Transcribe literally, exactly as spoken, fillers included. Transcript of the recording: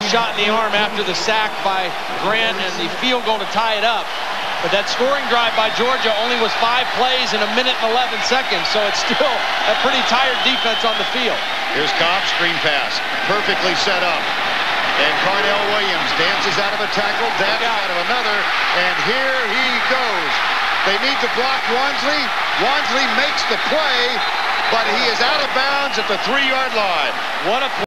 shot in the arm after the sack by Grant and the field goal to tie it up. But that scoring drive by Georgia only was five plays in a minute and eleven seconds, so it's still a pretty tired defense on the field. Here's Cobb, screen pass, perfectly set up. And Carnell Williams dances out of a tackle, dances out of another, and here he goes. They need to block Wansley. Wansley makes the play, but he is out of bounds at the three-yard line. What a